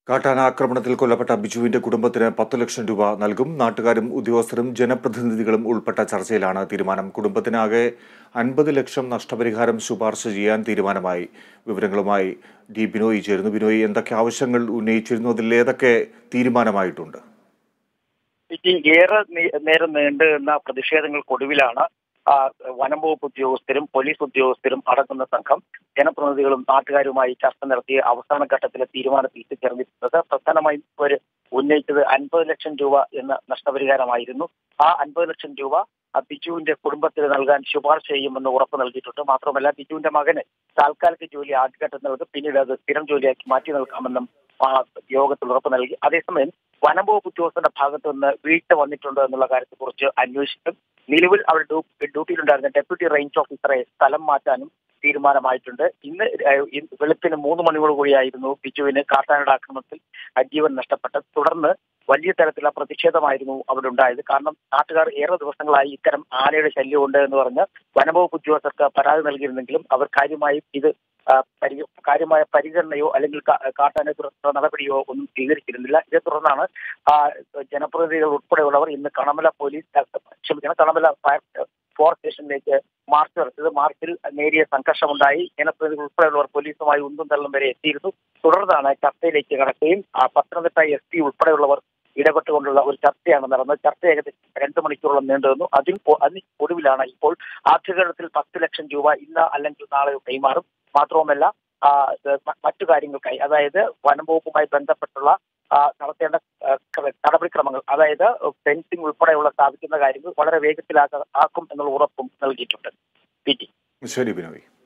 കാട്ടാന ആക്രമണത്തിൽ കൊല്ലപ്പെട്ട ബിജുവിന്റെ കുടുംബത്തിന് 10 ലക്ഷം രൂപ നൽകും. നാട്ടുകാരും ഉദ്യോഗസ്ഥരും ജനപ്രതിനിധികളും ഉൾപ്പെട്ട ചർച്ചയിലാണ് തീരുമാനം. കുടുംബത്തിനാകെ 50 ലക്ഷം നഷ്ടപരിഹാരം ശുപാർശ ചെയ്യാൻ തീരുമാനമായി. വിവരങ്ങളുമായി ഡി ബിനോയ് ചേരുന്നു. ബിനോയ്, എന്തൊക്കെ ആവശ്യങ്ങൾ ഉന്നയിച്ചിരുന്നു? അതിൽ ഏതൊക്കെ തീരുമാനമായിട്ടുണ്ട്? ഏറെ നേരം നീണ്ടു നിന്ന പ്രതിഷേധങ്ങൾക്കൊടുവിലാണ് വനം വകുപ്പ് ഉദ്യോഗസ്ഥരും പോലീസ് ഉദ്യോഗസ്ഥരും അടങ്ങുന്ന സംഘം ജനപ്രതിനിധികളും നാട്ടുകാരുമായി ചർച്ച നടത്തി അവസാന ഘട്ടത്തിലെ തീരുമാനത്തിൽ എത്തിച്ചേർന്നിട്ടുള്ളത്. പ്രധാനമായും ഇവർ ഉന്നയിച്ചത് 50 ലക്ഷം രൂപ എന്ന നഷ്ടപരിഹാരമായിരുന്നു. ആ 50 ലക്ഷം രൂപ ബിജുവിന്റെ കുടുംബത്തിന് നൽകാൻ ശുപാർശ ചെയ്യുമെന്ന് ഉറപ്പ് നൽകിയിട്ടുണ്ട്. മാത്രമല്ല, ബിജുവിന്റെ മകന് താൽക്കാലിക ജോലി ആദ്യഘട്ടത്തിൽ നൽകും, പിന്നീട് അത് സ്ഥിരം ജോലിയാക്കി മാറ്റി നൽകാമെന്നും യോഗത്തിൽ ഉറപ്പ് നൽകി. അതേസമയം വനം വകുപ്പ് ഉദ്യോഗസ്ഥരുടെ ഭാഗത്തു നിന്ന് വീഴ്ച വന്നിട്ടുണ്ടോ എന്നുള്ള കാര്യത്തെക്കുറിച്ച് അന്വേഷിക്കും. നിലവിൽ അവിടെ ഡ്യൂട്ടിയിലുണ്ടായിരുന്ന ഡെപ്യൂട്ടി റേഞ്ച് ഓഫീസറെ സ്ഥലം മാറ്റാനും തീരുമാനമായിട്ടുണ്ട്. ഇന്ന് വെളുപ്പിന് 3 മണിയോടുകൂടിയായിരുന്നു ബിജുവിന് കാട്ടാനയുടെ ആക്രമണത്തിൽ ജീവൻ നഷ്ടപ്പെട്ടത്. തുടർന്ന് വലിയ തരത്തിലുള്ള പ്രതിഷേധമായിരുന്നു അവിടെ ഉണ്ടായത്. കാരണം നാട്ടുകാർ ഏറെ ദിവസങ്ങളായി ഇത്തരം ആനയുടെ ശല്യമുണ്ട് എന്ന് പറഞ്ഞ് വനംവകുപ്പ് ഉദ്യോഗസ്ഥർക്ക് പരാതി നൽകിയിരുന്നെങ്കിലും അവർ കാര്യമായ പരിഗണനയോ അല്ലെങ്കിൽ കാട്ടാനെ തുടർന്നുള്ള നടപടിയോ ഒന്നും സ്വീകരിച്ചിരുന്നില്ല. ഇതേ തുടർന്നാണ് ജനപ്രതിനിധികൾ ഉൾപ്പെടെയുള്ളവർ ഇന്ന് കണമല ഫോർ സ്റ്റേഷനിലേക്ക് മാർച്ച് നടത്തിയത്. മാർച്ചിൽ നേരിയ സംഘർഷമുണ്ടായി. ജനപ്രതിനിധികൾ ഉൾപ്പെടെയുള്ളവർ പോലീസുമായി ഉന്തും തള്ളും വരെ എത്തിയിരുന്നു. തുടർന്നാണ് ചർച്ചയിലേക്ക് കടക്കുകയും പത്തനംതിട്ട SP ഉൾപ്പെടെയുള്ളവർ ഇടപെട്ടുകൊണ്ടുള്ള ഒരു ചർച്ചയാണ് നടന്നത്. ചർച്ച ഏകദേശം 2 മണിക്കൂറോളം നീണ്ടുവന്നു. അതിന് ഒടുവിലാണ് ഇപ്പോൾ ആദ്യഘട്ടത്തിൽ 10 ലക്ഷം രൂപ ഇന്ന് അല്ലെങ്കിൽ നാളെ കൈമാറും. മാത്രവുമല്ല, മറ്റു കാര്യങ്ങൾക്കായി, അതായത് വനം വകുപ്പുമായി ബന്ധപ്പെട്ടുള്ള നടത്തേണ്ട നടപടിക്രമങ്ങൾ, അതായത് ഫെൻസിംഗ് ഉൾപ്പെടെയുള്ള സ്ഥാപിക്കുന്ന കാര്യങ്ങൾ വളരെ വേഗത്തിലാക്കും എന്നുള്ള ഉറപ്പും നൽകിയിട്ടുണ്ട്. ശരി ബിനോയ്.